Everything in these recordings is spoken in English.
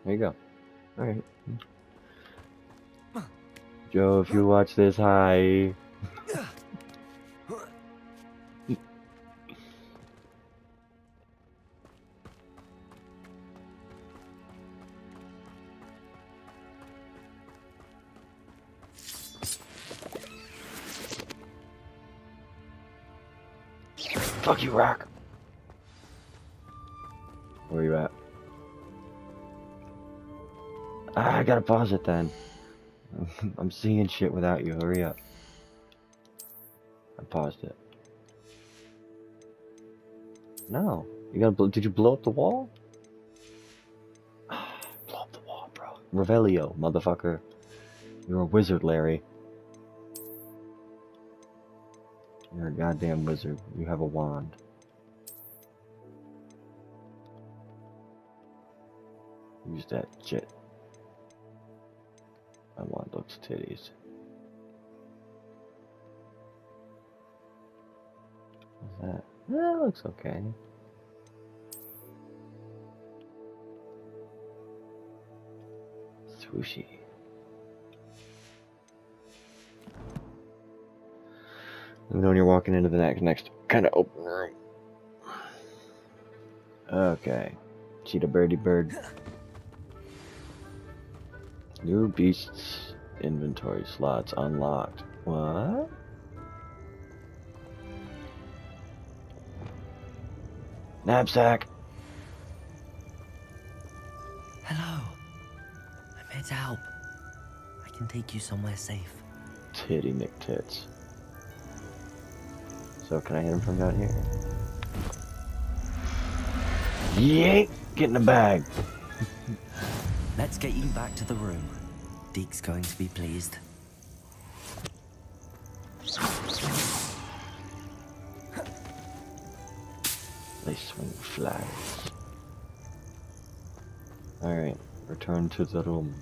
There you go. Alright. Joe, if you watch this, hi. Fuck you, Rock. Where you at? Ah, I gotta pause it then. I'm seeing shit without you. Hurry up. I paused it. No. You gotta. Did you blow up the wall? Blow up the wall, bro. Revelio, motherfucker. You're a wizard, Larry. You're a goddamn wizard. You have a wand. Use that shit. My wand looks titties. What's that? That looks okay. Swooshy. And then when you're walking into the next kind of open room. Okay. Cheetah birdie bird. New beasts inventory slots unlocked. What? Knapsack. Hello. I'm here to help. I can take you somewhere safe. Titty McTits. So can I hit him from down here? Yeet! Get in the bag. Let's get you back to the room. Deke's going to be pleased. They swing flags. Alright, return to the room.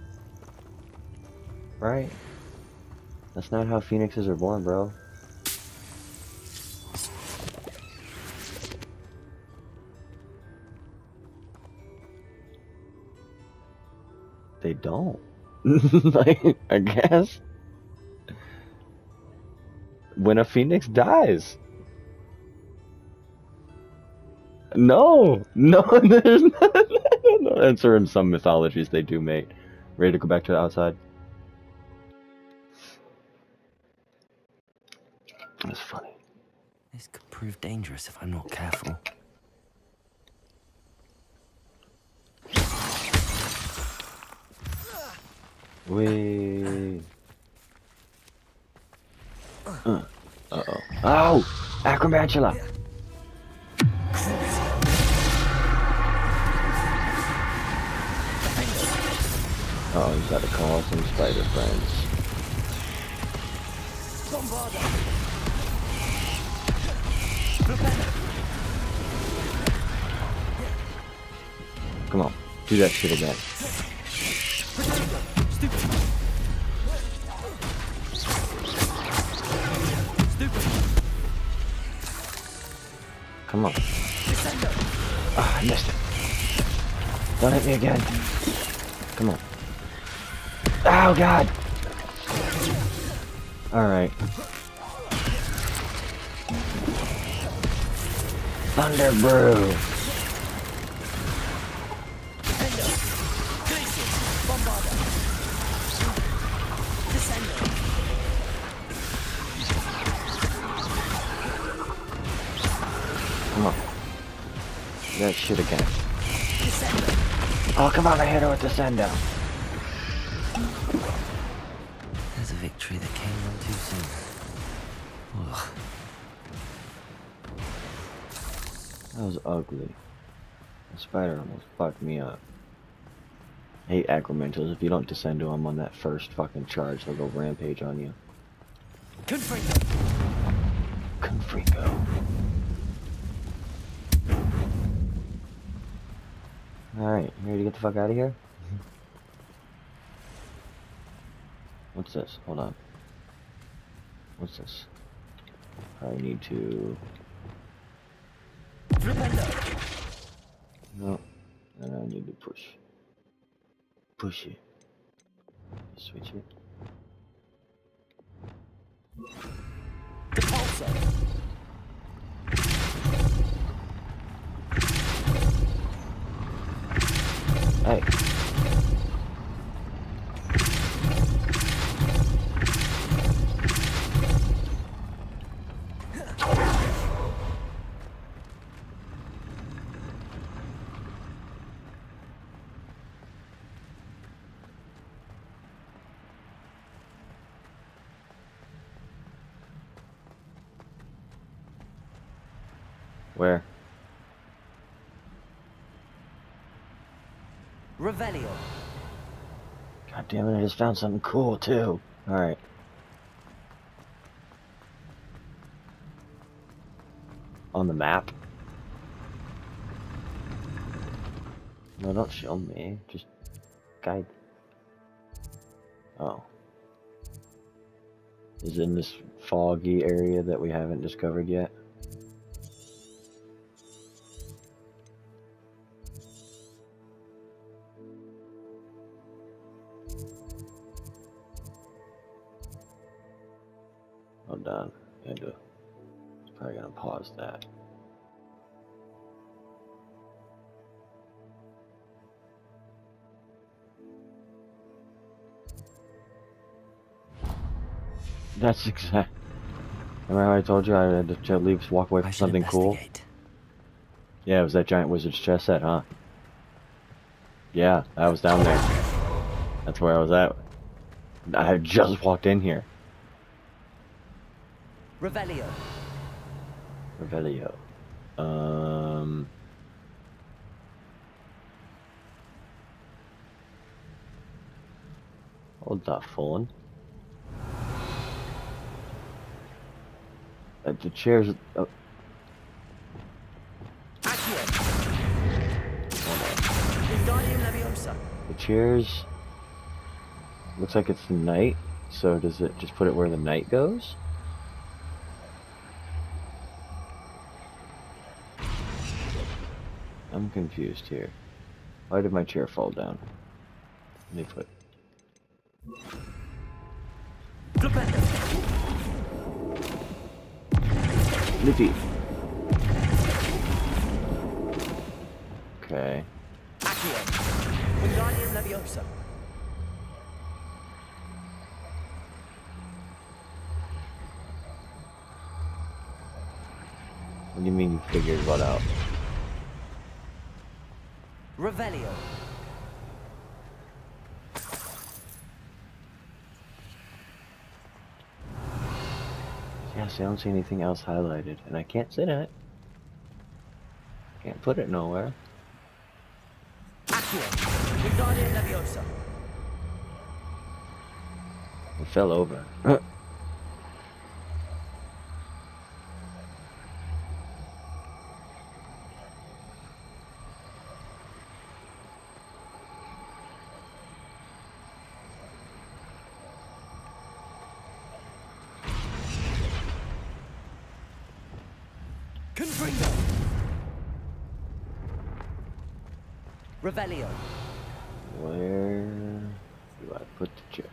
Right? That's not how phoenixes are born, bro. They don't. Like, I guess. When a phoenix dies. No! No, there's no answer in some mythologies they do, mate. Ready to go back to the outside? That's funny. This could prove dangerous if I'm not careful. Wait. Uh-oh. Oh! Acromantula! Oh, he's got to call some spider friends. Come on, do that shit again. Come on. Ah, I missed it. Don't hit me again. Come on. Oh, God. Alright. Thunder Brew. Come on. Do that shit again. Oh, come on, I hit her with the send down. There's a victory that came on too soon. Ugh. That was ugly. The spider almost fucked me up. I hate Acromentals. If you don't descend to them on that first fucking charge, they'll go rampage on you. Confringo. Confringo. Alright, you ready to get the fuck out of here? What's this? Hold on. What's this? I need to... No. And I need to push. push it. Switch it. Repulsor. Hey. Where? Revelio. God damn it, I just found something cool too. Alright. On the map? No, don't show me. Just guide. Oh. Is it in this foggy area that we haven't discovered yet? Hold on. Probably gonna pause that. That's exact. Remember how I told you I had to leave, walk away from something cool? Yeah, it was that giant wizard's chess set, huh? Yeah, I was down there. That's where I was at. I had just walked in here. Revelio. Revelio. Hold the phone. The chairs. The chairs. Looks like it's night. So does it just put it where the night goes? I'm confused here. Why did my chair fall down? Let me put. Lippy. Okay. What do you mean you figured what out? Revelio. Yes, I don't see anything else highlighted, and I can't sit in it. Can't put it nowhere. It fell over. Revelio. Where do I put the chair?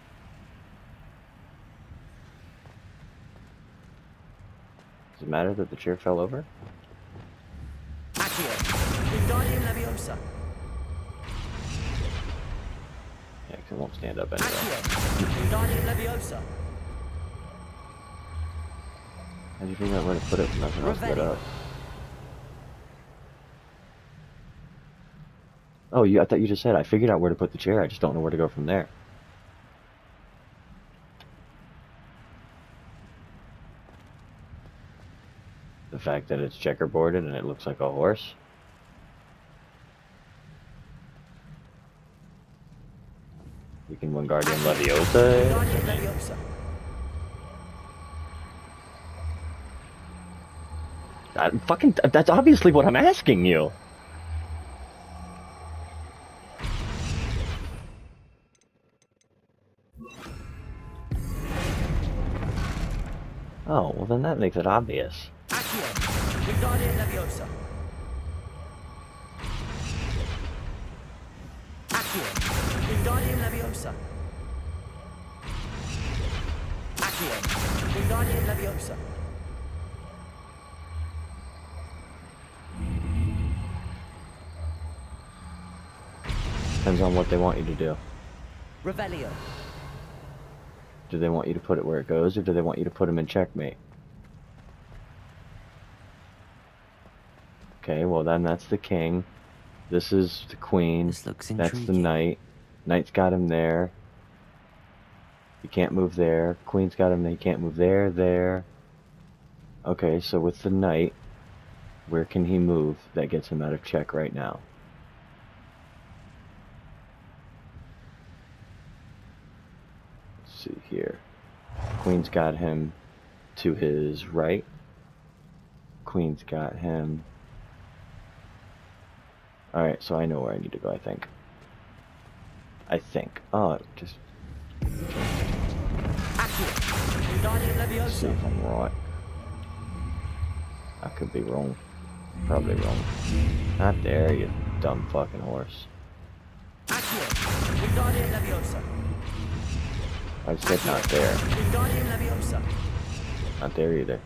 Does it matter that the chair fell over? Accio. Yeah, 'cause it won't stand up anyway. How'd you figure out where to put it when nothing else lit up? Oh, I thought you just said I figured out where to put the chair, I just don't know where to go from there. The fact that it's checkerboarded and it looks like a horse? We can Wingardium Leviosa. That's obviously what I'm asking you. Oh, well then that makes it obvious. Wingardium Leviosa. Accio. Wingardium Leviosa. Depends on what they want you to do. Revelio. Do they want you to put it where it goes, or do they want you to put them in checkmate? Okay, well then that's the king. This is the queen. This looks That's the intriguing. knight. Knight's got him there. He can't move there. Queen's got him there. He can't move there, there. Okay, so with the knight, where can he move that gets him out of check right now? Let's see here. Queen's got him to his right. Queen's got him. Alright, so I know where I need to go, I think. Oh, just Accio. Wingardium see Leviosa. if I'm right. I could be wrong. Probably wrong. Not there, you dumb fucking horse. Accio. Wingardium Leviosa. I said not there. Wingardium Leviosa. Not there either.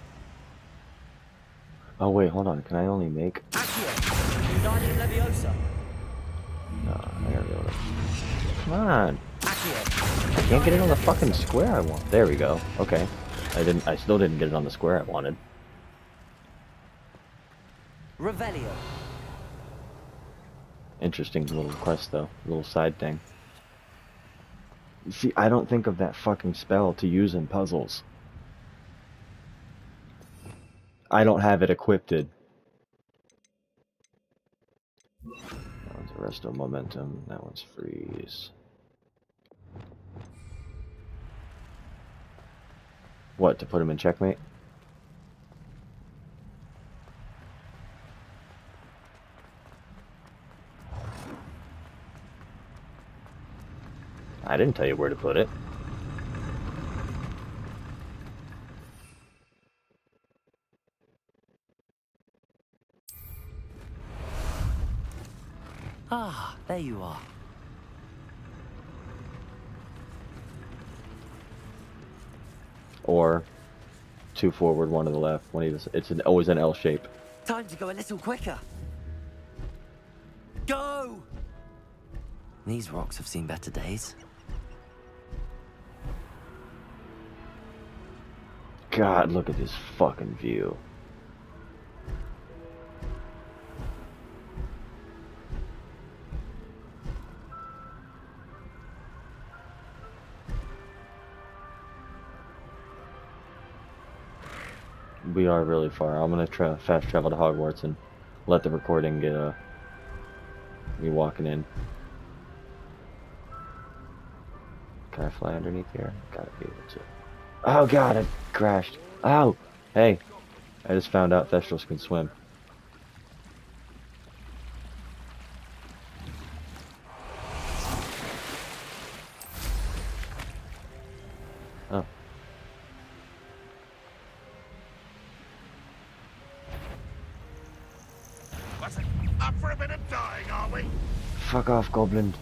Oh wait, hold on. Can I only make... Accio. Wingardium Leviosa. No, I gotta be able to... Come on! Accio. I can't get it on the fucking square I want. There we go. Okay. I still didn't get it on the square I wanted. Revelio. Interesting little quest though. Little side thing. You see, I don't think of that fucking spell to use in puzzles. I don't have it equipped. That one's Arresto Momentum. That one's Freeze. What, to put him in checkmate? I didn't tell you where to put it. Ah, there you are. Or 2 forward, 1 to the left. It's always an L shape. Time to go a little quicker. Go! These rocks have seen better days. God, look at this fucking view. We are really far. I'm gonna fast travel to Hogwarts and let the recording get me walking in. Can I fly underneath here? Gotta be able to. Oh god, I crashed. Oh! Hey! I just found out Thestrals can swim. Oh. What's it? Up for a bit of dying, are we? Fuck off, Goblin.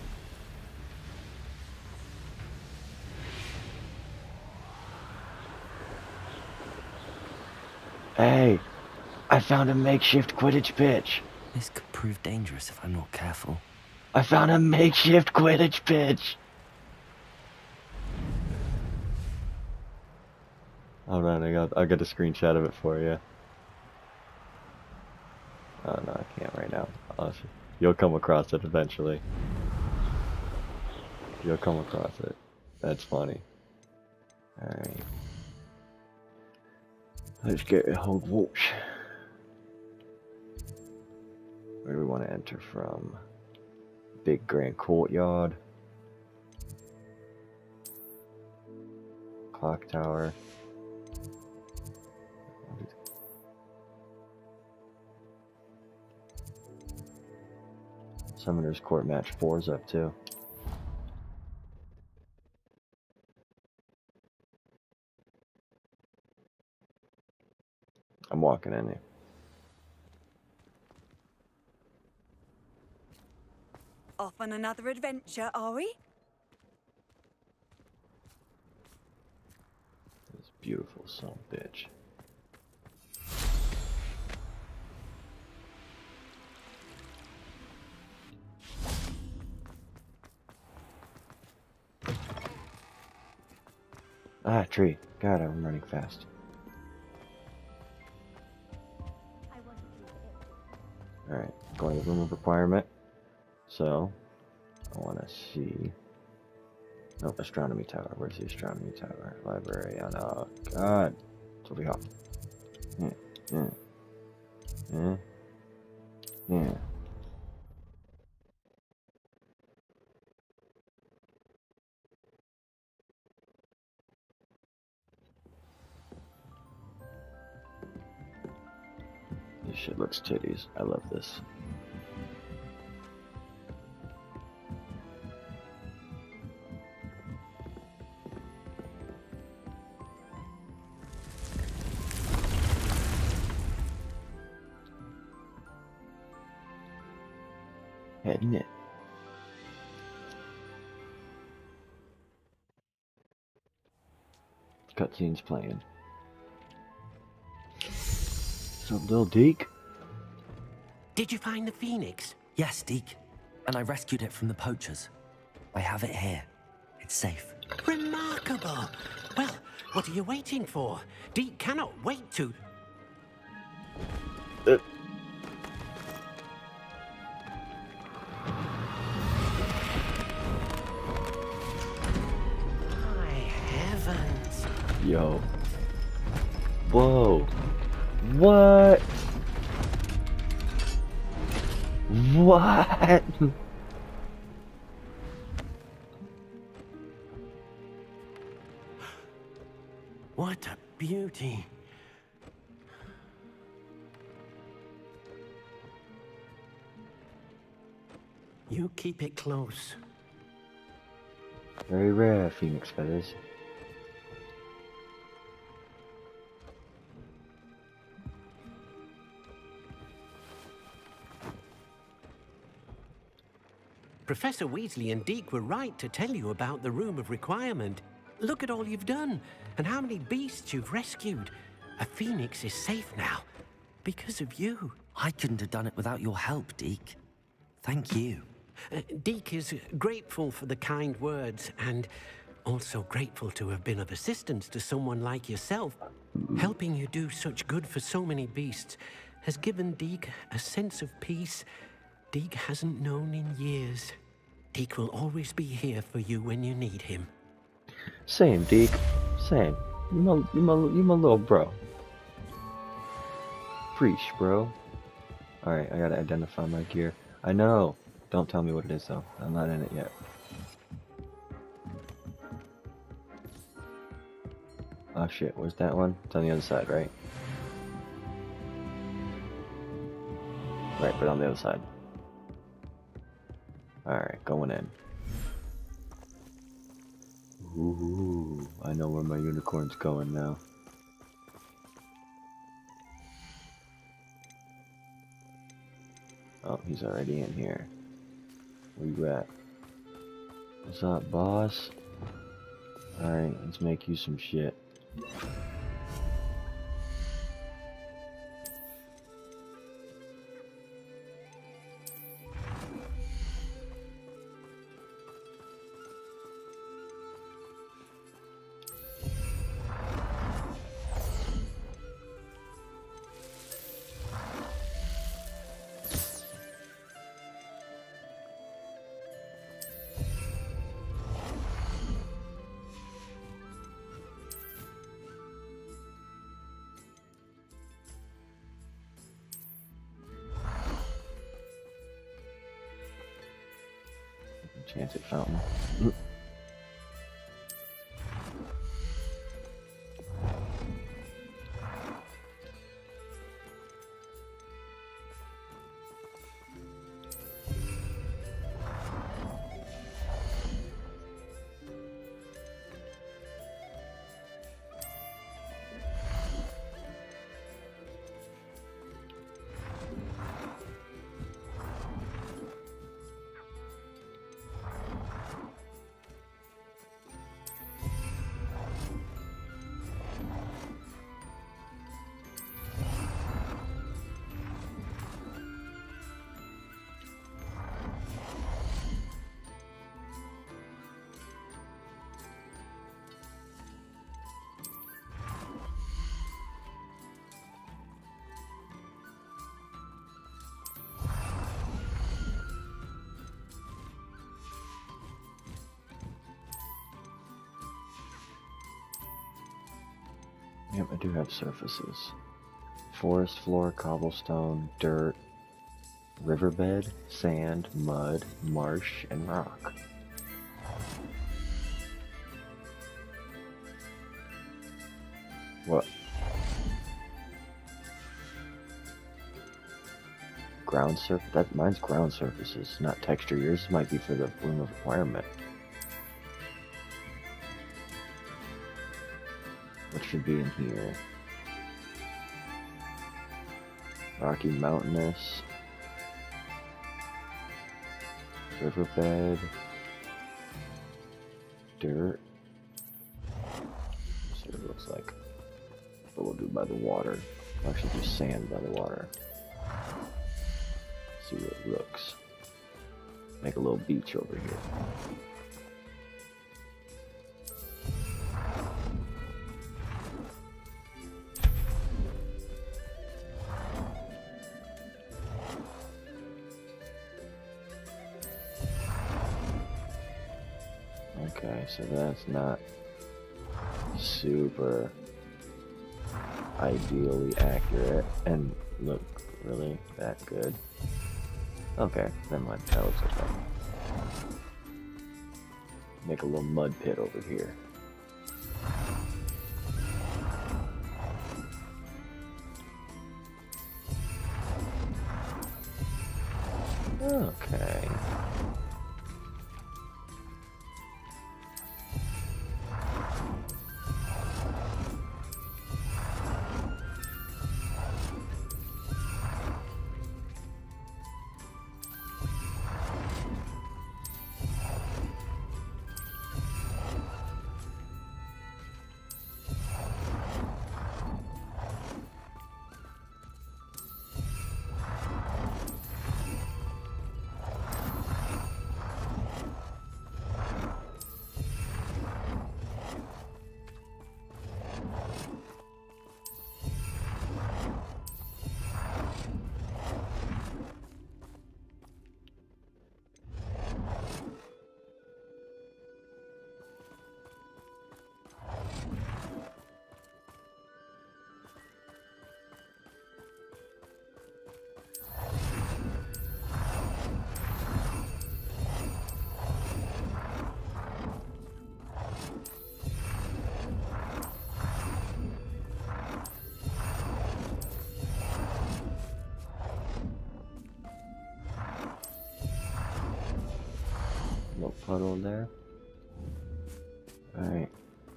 Hey! I found a makeshift Quidditch pitch! This could prove dangerous if I'm not careful. I found a makeshift Quidditch pitch! Alright, I got a screenshot of it for you. Oh no, I can't right now. You'll come across it eventually. You'll come across it. That's funny. Alright. Let's get a Hogwarts. Where do we want to enter from? Big Grand Courtyard. Clock Tower. Summoner's Court match 4's up too. I'm walking in here. Off on another adventure, are we? This beautiful son of a bitch. Ah, tree. God, I'm running fast. Alright, going to the room of requirement. So, I want to see... Nope, astronomy tower. Where's the astronomy tower? Library. Oh, God. Totally off. Yeah. This shit looks titties. I love this. Heading it. Cutscene's playing. What's up, little Deke? Did you find the Phoenix? Yes, Deke. And I rescued it from the poachers. I have it here. It's safe. Remarkable. Well, what are you waiting for? Deke cannot wait to... My heavens. Yo. Whoa. What? What? What a beauty. You keep it close. Very rare, Phoenix feathers. Professor Weasley and Deke were right to tell you about the Room of Requirement. Look at all you've done, and how many beasts you've rescued. A Phoenix is safe now, because of you. I couldn't have done it without your help, Deke. Thank you. Deke is grateful for the kind words, and also grateful to have been of assistance to someone like yourself. Helping you do such good for so many beasts has given Deke a sense of peace Deke hasn't known in years. Deke will always be here for you when you need him. Same, Deke. Same. You my little bro. Preach, bro. Alright, I gotta identify my gear. I know. Don't tell me what it is, though. I'm not in it yet. Oh shit, where's that one? It's on the other side, right? Right, but on the other side. Alright, going in. Ooh, I know where my unicorn's going now. Oh, he's already in here. Where you at? What's up, boss? Alright, let's make you some shit. Enchanted fountain. Yep, I do have surfaces. Forest floor, cobblestone, dirt, riverbed, sand, mud, marsh, and rock. What? Ground surface? That mine's ground surfaces, not texture. Yours might be for the room of requirement. What should be in here? Rocky mountainous. Riverbed. Dirt. Let's see what it looks like. What we'll do by the water. We'll actually do sand by the water. See what it looks. Make a little beach over here. Okay, so that's not super ideally accurate and look really that good. Okay, never mind. That looks okay. Make a little mud pit over here. Okay. Little puddle there. Alright.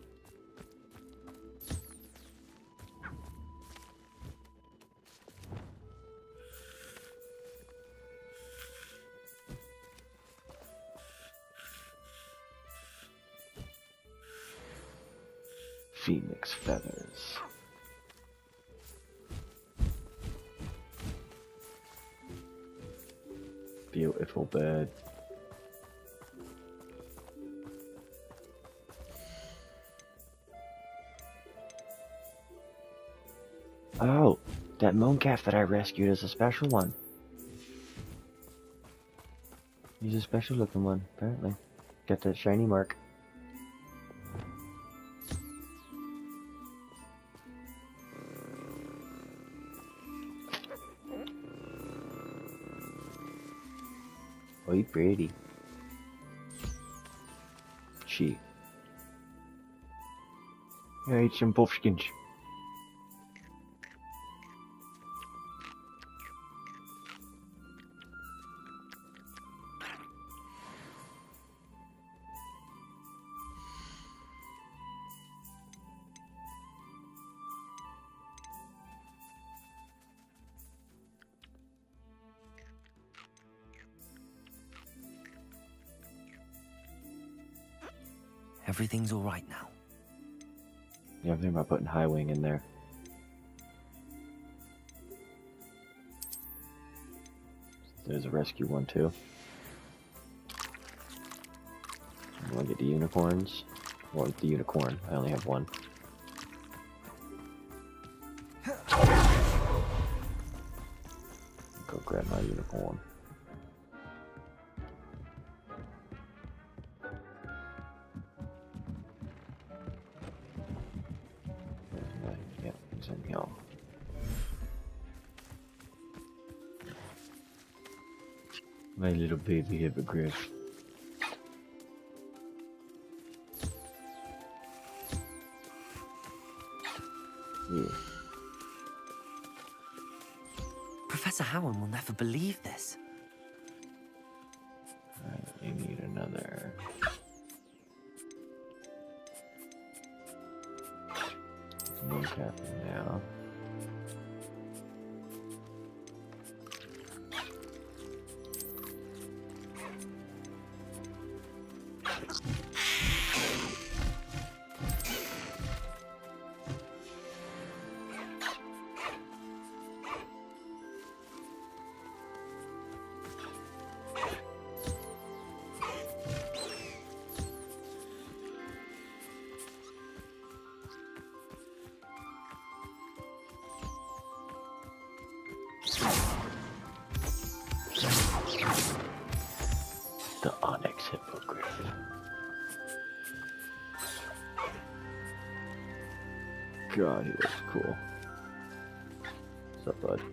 Phoenix feathers. Beautiful bird. Oh, that mooncalf that I rescued is a special one. He's a special looking one, apparently. Got that shiny mark. Oh, he's pretty. She. Yeah, eat some puffskins. Everything's all right now. Yeah, I'm thinking about putting High Wing in there. There's a rescue one too. I want to get the unicorns. I want the unicorn. I only have one. Go grab my unicorn. There's my Yo. My little baby hippogriff. Yeah. Professor Howard will never believe this. Alright, we need another. Moon cap now. The Onyx Hippogriff. God, he looks cool. What's up, bud?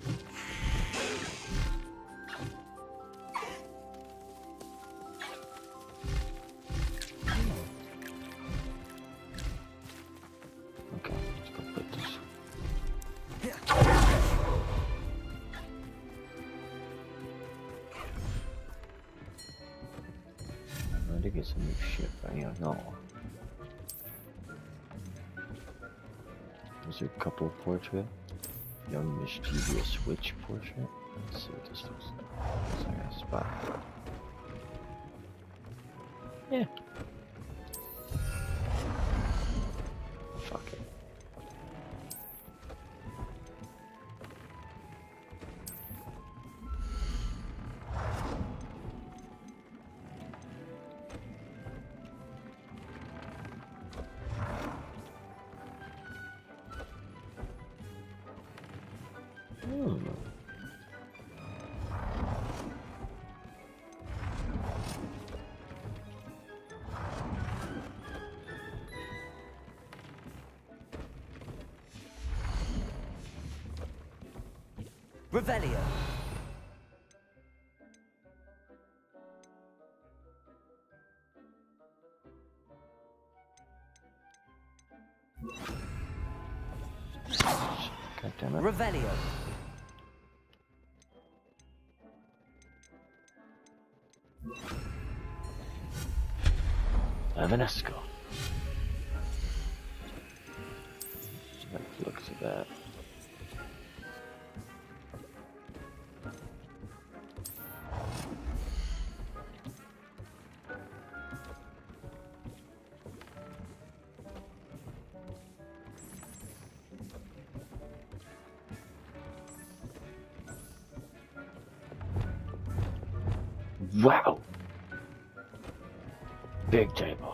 Okay, let's go put this. I did get some new shit, but I don't know. There's a couple portrait. Young mischievous witch portrait. Let's see what this looks like. So I got a spot. Yeah. Fuck it. Revelio. God damn it. Revelio. Evanesco. Like the looks of that. Wow! Big table.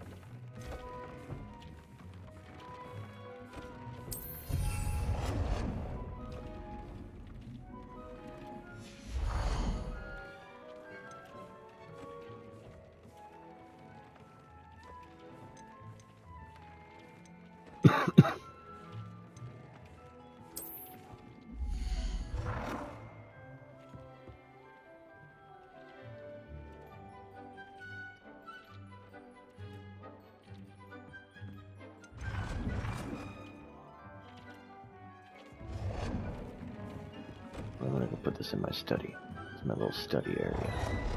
I'm gonna go put this in my study. It's my little study area.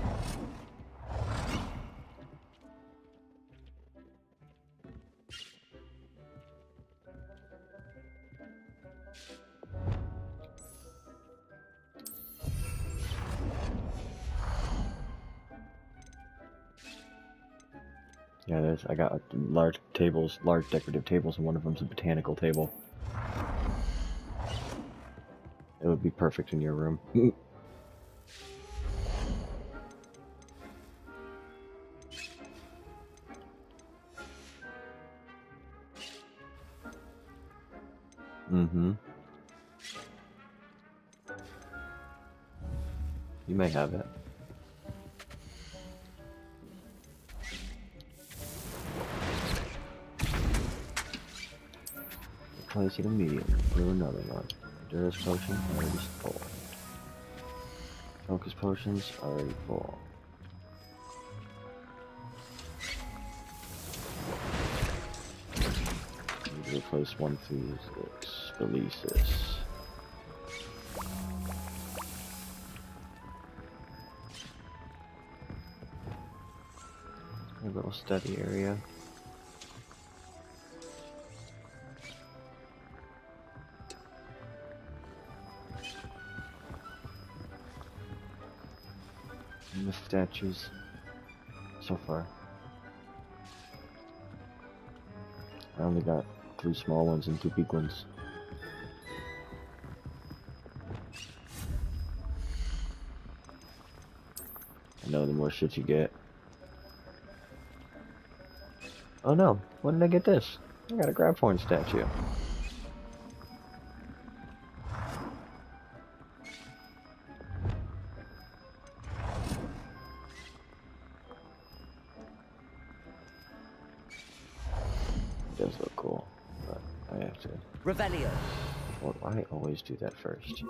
Yeah, I got large tables, large decorative tables, and one of them's a botanical table. It would be perfect in your room. Mm-hmm. You may have it. Replace it immediately. Do another one. Endurance potion already full. Focus potions already full. Need to replace one through this. Release this. A little study area. And the statues so far. I only got 3 small ones and 2 big ones. I know the more shit you get. Oh no, when did I get this? I got a Grabhorn statue. It does look cool, but I have to. Revelio. Well, I always do that first.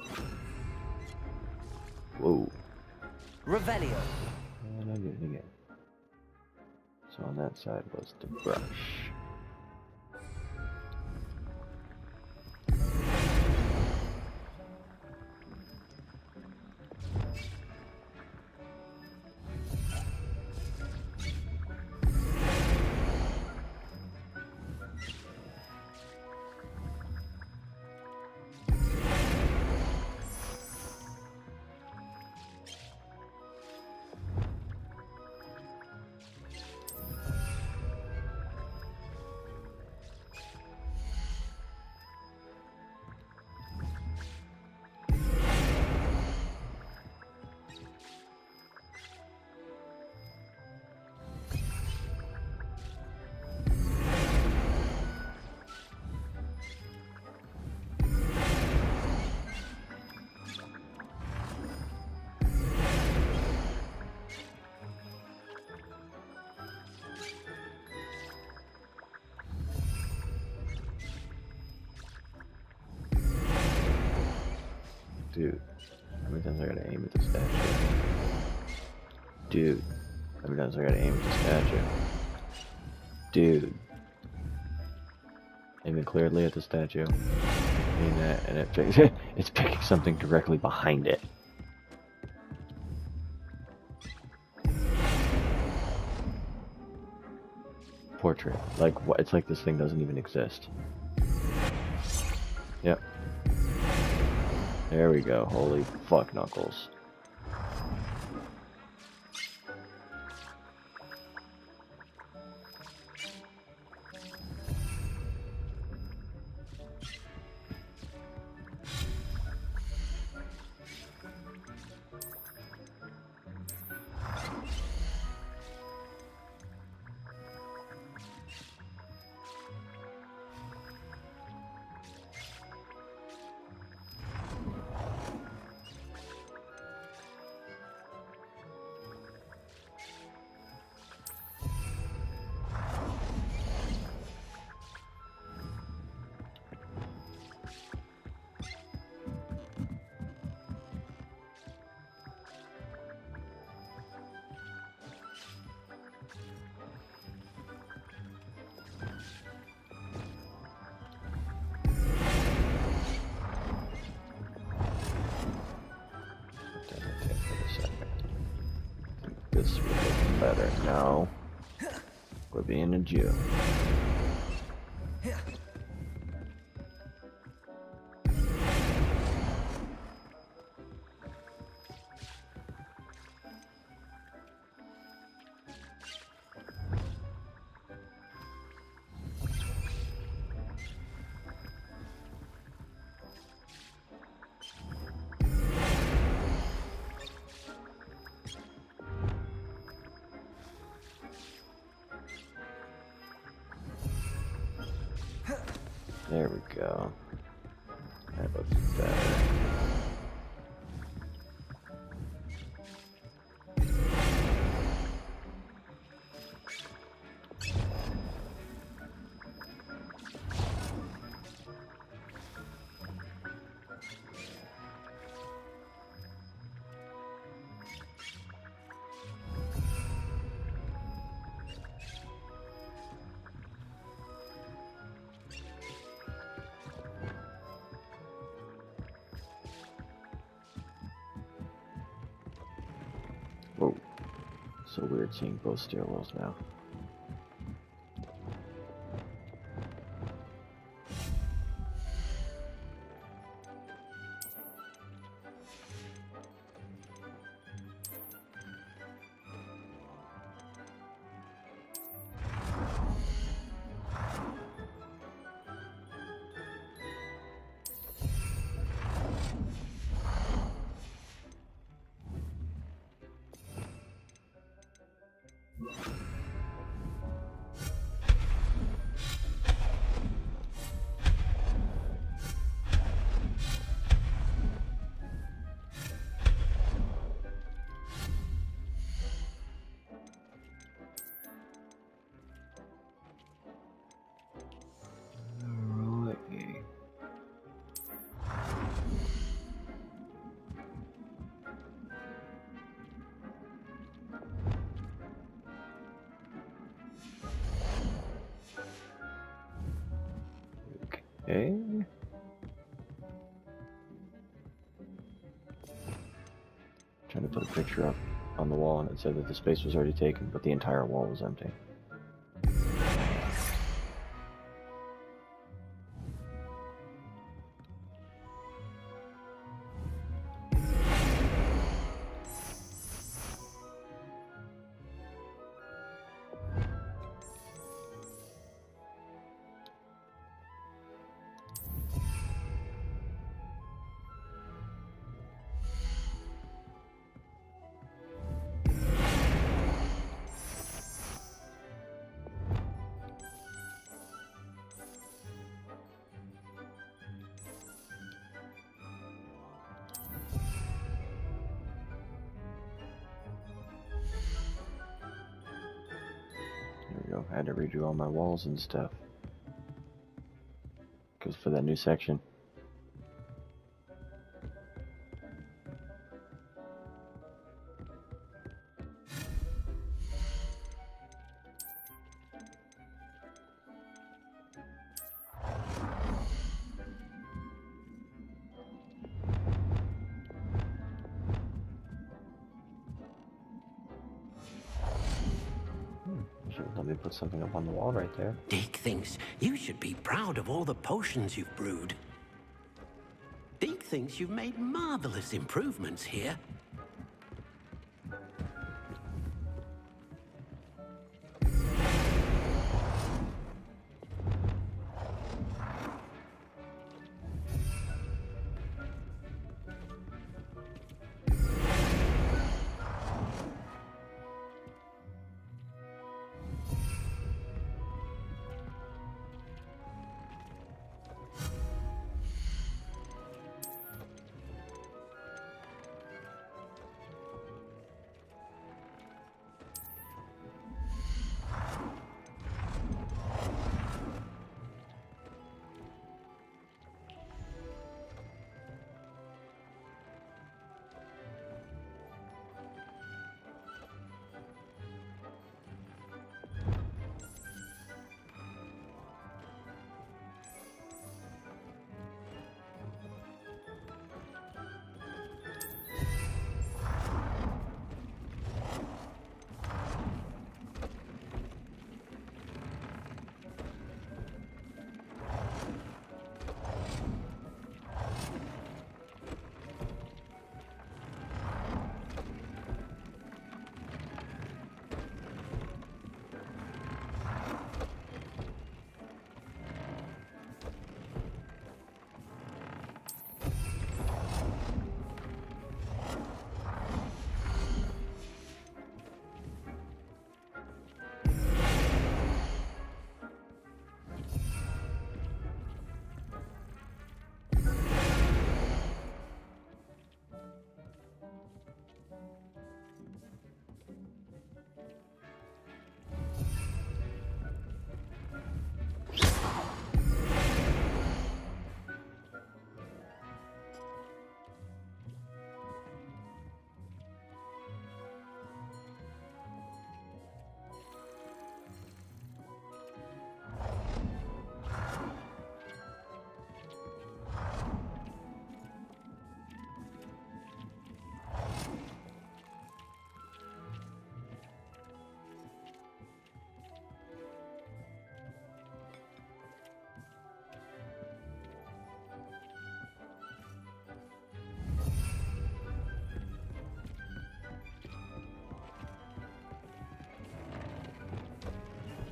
Whoa. Revelio. And I did it again. So on that side was the brush. Dude, how many times I gotta aim at the statue? Dude, how many times I gotta aim at the statue? Dude. Aiming clearly at the statue. Aim that, and it's picking something directly behind it. Portrait. Like, what? It's like this thing doesn't even exist. Yep. There we go. Holy fuck, Knuckles. This would look better now. We're being a Jew. There we go. That looks better. So weird seeing both stairwells now. Okay. Trying to put a picture up on the wall and it said that the space was already taken, but the entire wall was empty. There we go. I had to redo all my walls and stuff. Because for that new section. Let me put something up on the wall right there. Deke thinks you should be proud of all the potions you've brewed. Deke thinks you've made marvelous improvements here.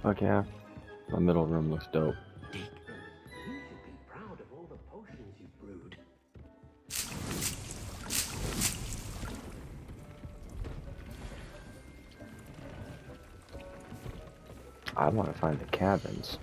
Fuck yeah. My middle room looks dope. Dick, you should be proud of all the potions you've brewed. I want to find the cabins.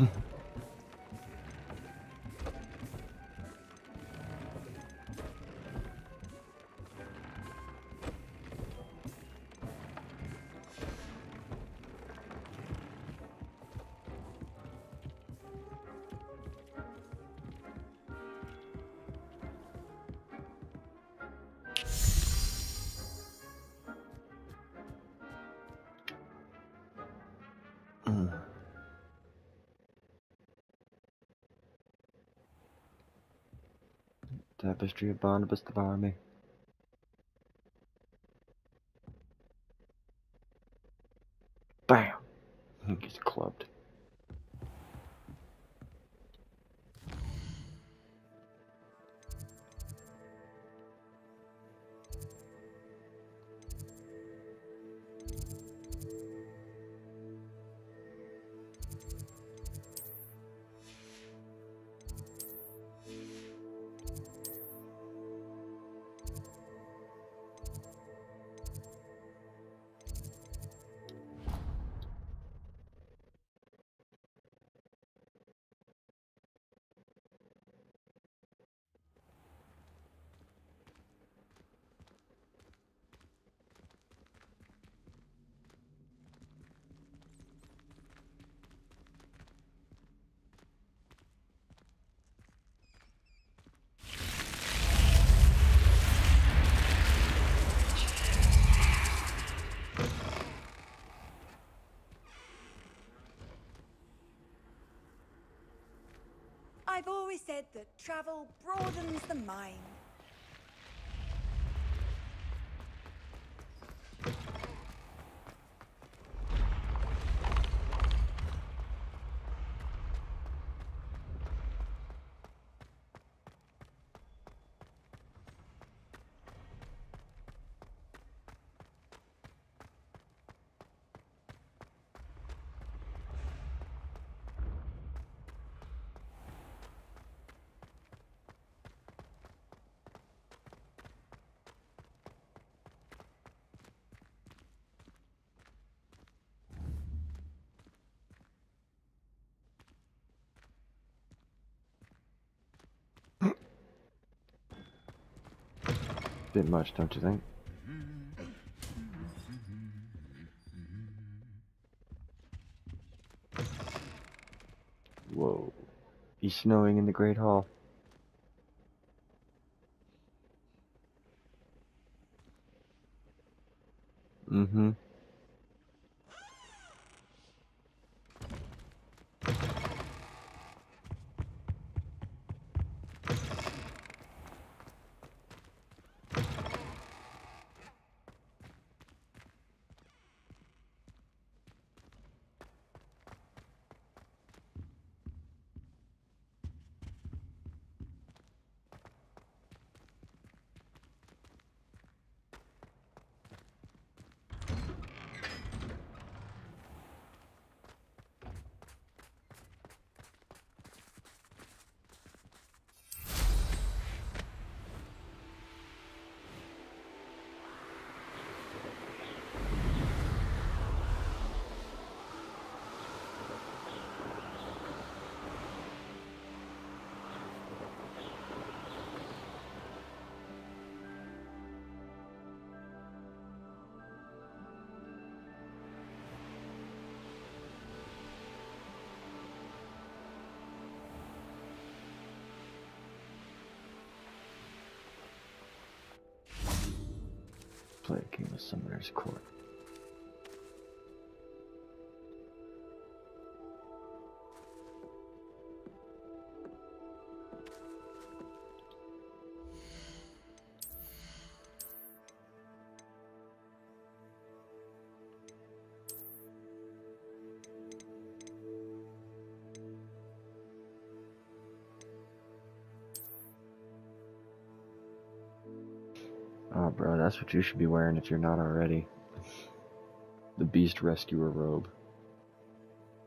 Tapestry of Barnabas devour me. Bam! He gets clubbed. I've always said that travel broadens the mind. Bit much, don't you think? Whoa. He's snowing in the Great Hall. Mm-hmm. Play a game of Summoner's Court. Oh, bro, that's what you should be wearing if you're not already. The Beast Rescuer robe.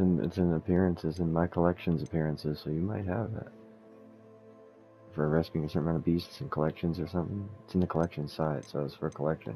it's in appearances, in my collection's appearances, so you might have it. For rescuing a certain amount of beasts and collections or something. It's in the collection side, so it's for collection.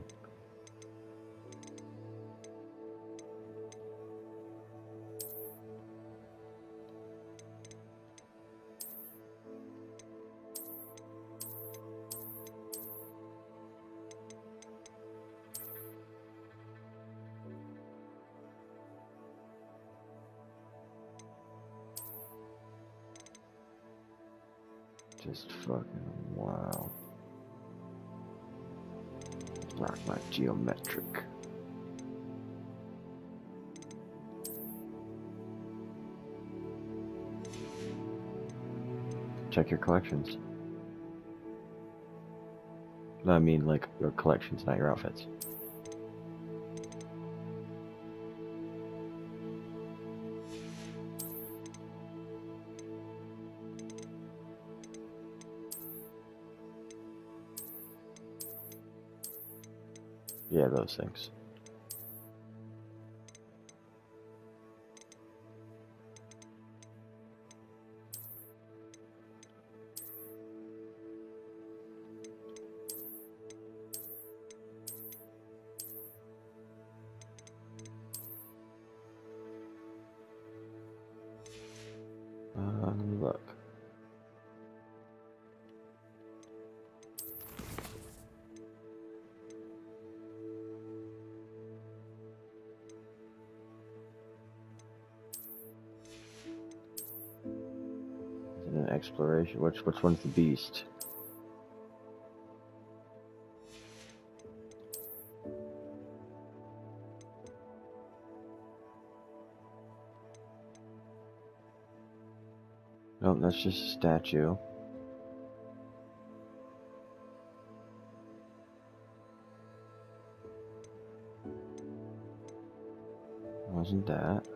Just fucking wow. Rock my geometric. Check your collections. No, I mean like your collections, not your outfits. Yeah, those things. Look. An exploration. Which one's the beast? Nope, that's just a statue. Wasn't that?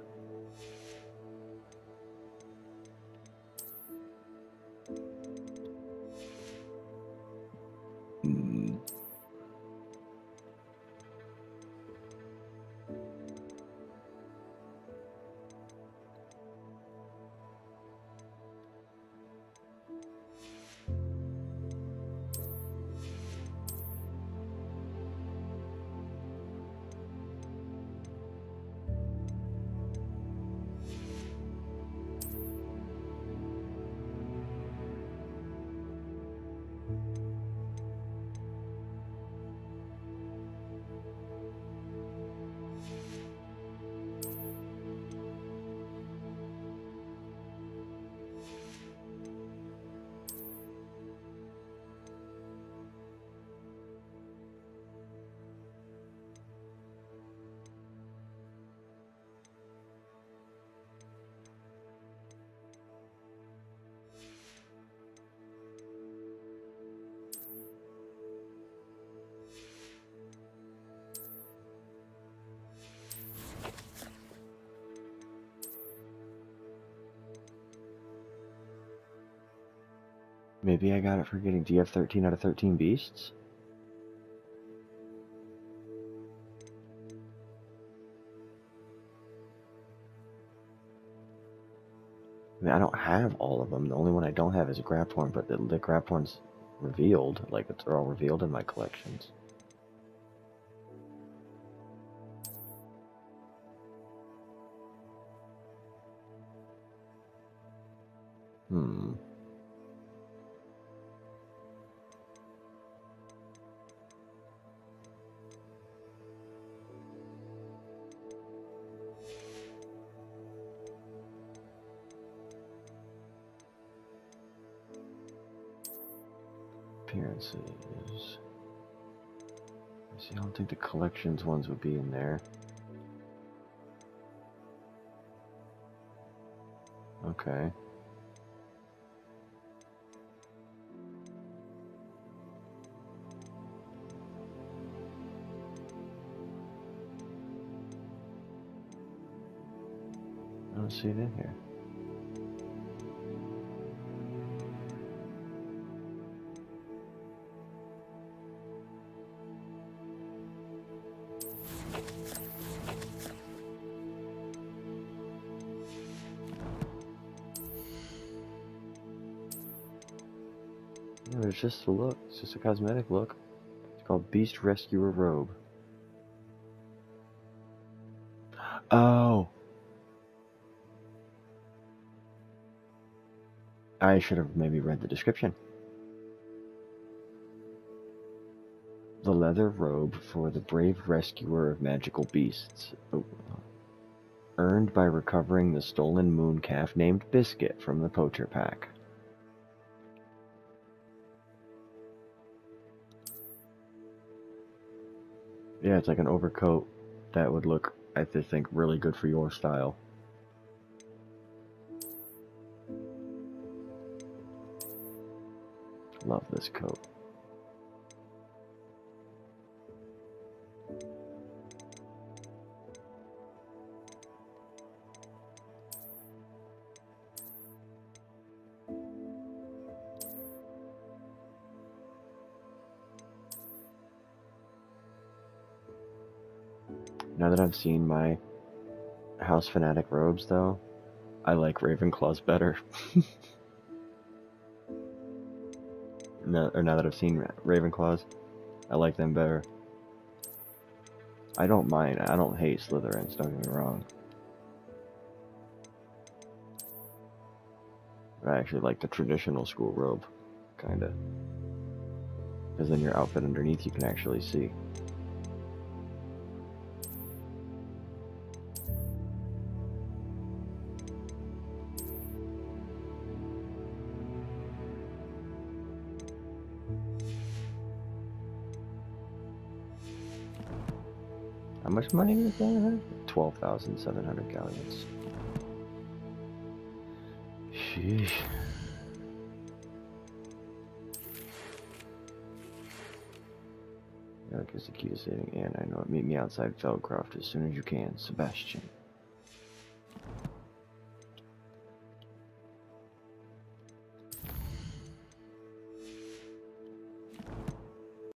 Maybe I got it for getting. Do you have 13 out of 13 beasts? I mean, I don't have all of them. The only one I don't have is a Graphorn, but the Graphorn's revealed. Like, they're all revealed in my collections. Hmm. Appearances. See, I don't think the collections ones would be in there. Okay. I don't see it in here. No, it's just a look. It's just a cosmetic look. It's called Beast Rescuer Robe. Oh! I should have maybe read the description. The leather robe for the brave rescuer of magical beasts. Oh. Earned by recovering the stolen moon calf named Biscuit from the Poacher Pack. Yeah, it's like an overcoat that would look, I think, really good for your style. Love this coat. Now that I've seen my House Fanatic robes, though, I like Ravenclaws better. Now that I've seen Ravenclaws, I like them better. I don't mind. I don't hate Slytherins, don't get me wrong. But I actually like the traditional school robe, kinda. Because then your outfit underneath you can actually see. How much money is that? 12,700 galleons. Sheesh. That gives the key to saving Anne. I know it. Meet me outside Feldcroft as soon as you can. Sebastian.